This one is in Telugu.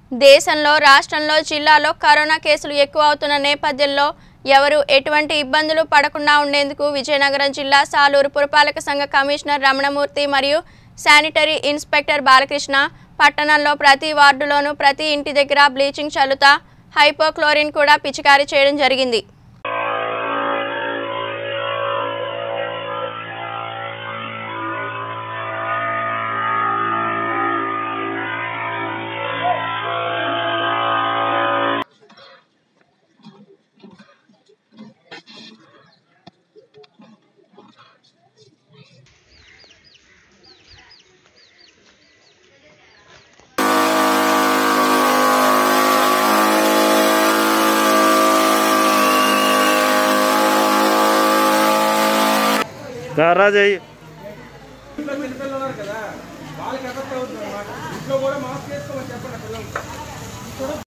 దేశంలో రాష్ట్రంలో జిల్లాలో కరోనా కేసులు ఎక్కువ అవుతున్న నేపథ్యంలో ఎవరు ఎటువంటి ఇబ్బందులు పడకుండా ఉండేందుకు విజయనగరం జిల్లా సాలూరు పురపాలక సంఘ కమిషనర్ రమణమూర్తి మరియు శానిటరీ ఇన్స్పెక్టర్ బాలకృష్ణ పట్టణంలో ప్రతి వార్డులోనూ ప్రతి ఇంటి దగ్గర బ్లీచింగ్ చల్లుతా హైపోక్లోరిన్ కూడా పిచికారీ చేయడం జరిగింది. రాజయ్య ఇంట్లో చిన్నపిల్లలు ఉన్నారు కదా వాళ్ళకి ఎఫెక్ట్ అవుతుంది అన్నమాట. ఇంట్లో కూడా మాస్క్ వేసుకోమని చెప్పండి పిల్లలు.